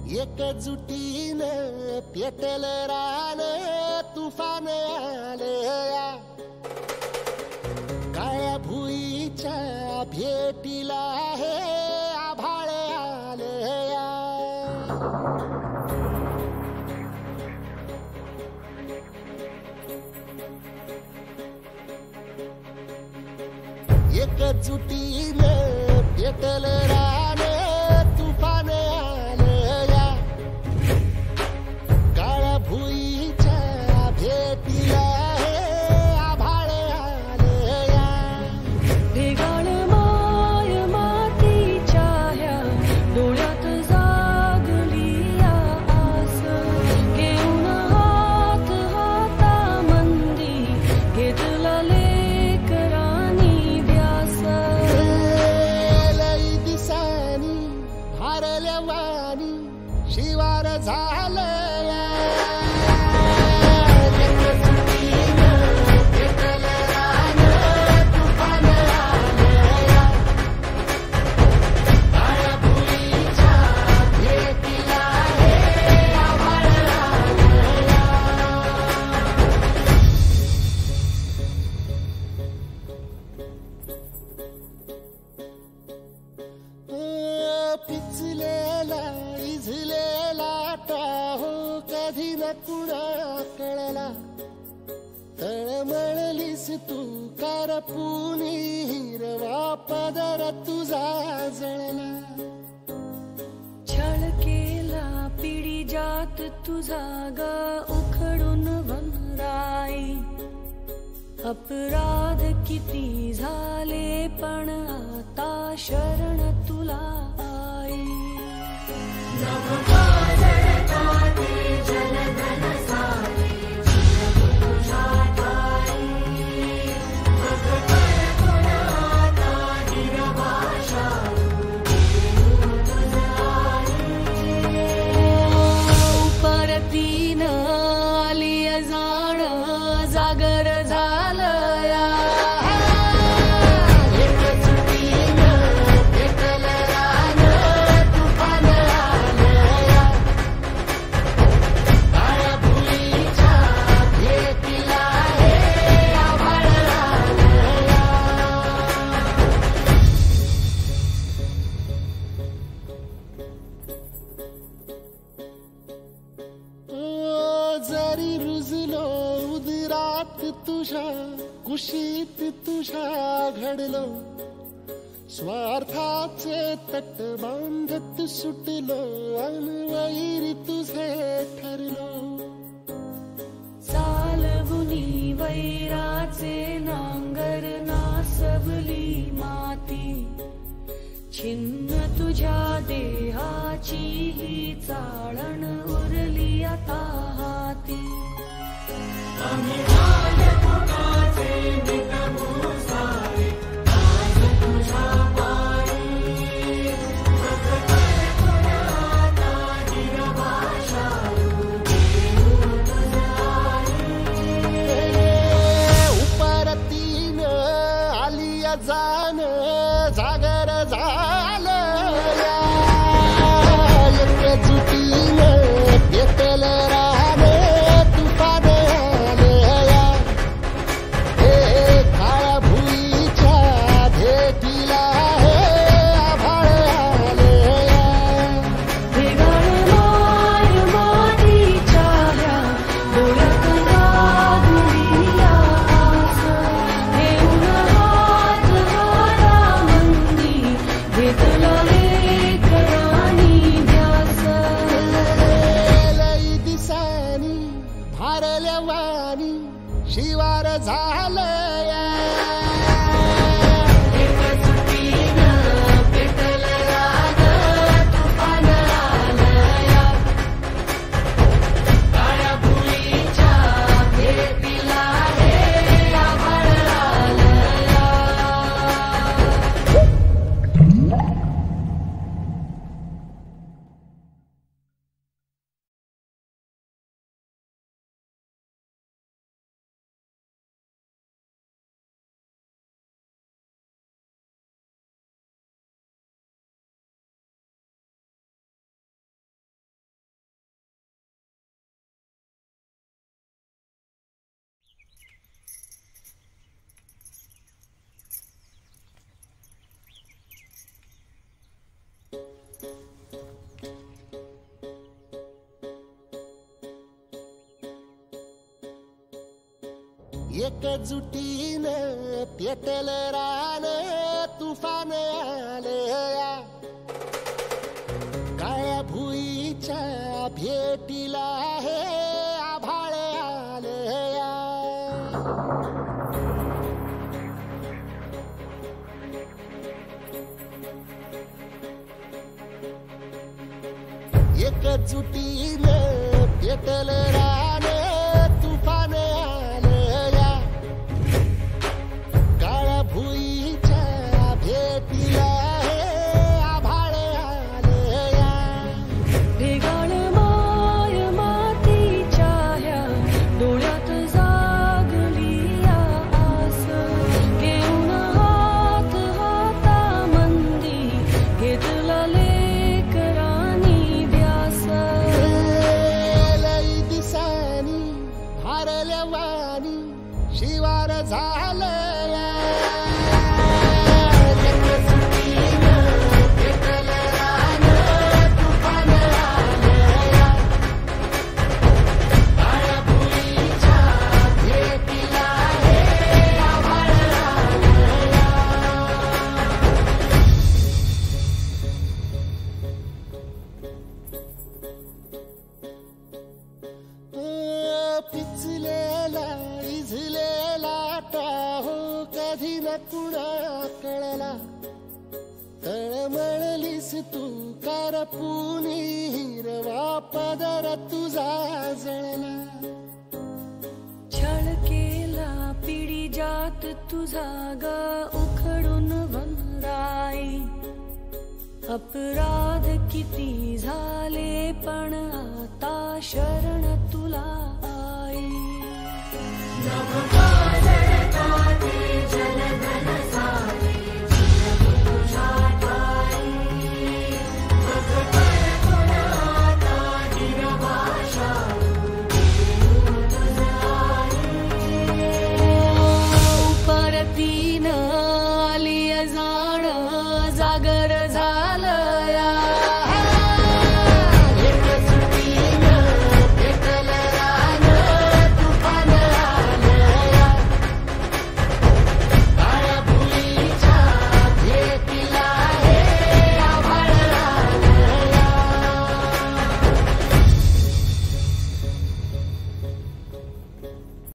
एकजुटीनं पेटल रान तुफान आलया काळ्या भुईच्या भेटीला हे आभाळ आलया एकजुटीनं पेटल रान तुफान आलया काळ्या भुईच्या भेटीला हे आभाळ आलया ढेगाळ माय मातीच्या ह्या डोळ्यात जागली आस घेऊन हात हातामंदी घेतला लेकरांनी ध्यास लई दिसानी भारल्या वाणी शिवार झालया पेटल रान तुफान आलया काळ्या भुईच्या भेटीला हे आभाळ आलया पिचलेला इझलेला टाहो कधी न कुणा कळला तळमळलीस तू करपुनी हिरवा पदर तुझा जळला छळ केला पिढी जात तुझा ग उखडून वनराई अपराध किती झाले पण आता शरण तुला आई परतीन आली जाण जागर झालया एकजुटीनं पेटल रान तुफान आलया काळ्या भुईच्या भेटीला हे आभाळ आलया जरी रुजलो उदरात तुझ्या कुशीत तुझ्या घडलो स्वार्थाचे तट बांधत सुटलो अनवैरी तुझे ठरलो चालवुनी वैराचे नांगर नासवली माती छिन्न तुझ्या देहाची ही चाळण उरली आता हाती उपरतीन आली जाण जागर झालया एकजुटीनं पेटल रान तुफान आलया हे काळ्या भुईच्या भेटीला हे आभाळ आलया ढेगाळ माय मातीच्या ह्या डोळ्यात जागली आस घेऊन हात हातामंदी घेतला लेकरांनी ध्यास लई दिसानी भारल्या वाणी शिवार झालया एकजुटीनं पेटलं रान तुफान आलया काळ्या भुईच्या भेटीला हे आभाळ आलया एकजुटीनं पेटलं रान तुफान आलया काळ्या भुईच्या भेटीला हे आभाळ आलया ढेगाळ माय मातीच्या ह्या डोळ्यात जागली या आस घेऊन हात हातामंदी घेतला लेकरांनी ध्यास लई दिसानी भारल्या वाणी शिवार झालया पिचलेला इझलेला टाहो कधी न कुणा कळला तळमळलीस तू कारपुनी हिरवा पदर तुझा जळला छळ केला पिढी जात तुझा ग उखडून वंदाई अपराध किती झाले पण आता शरण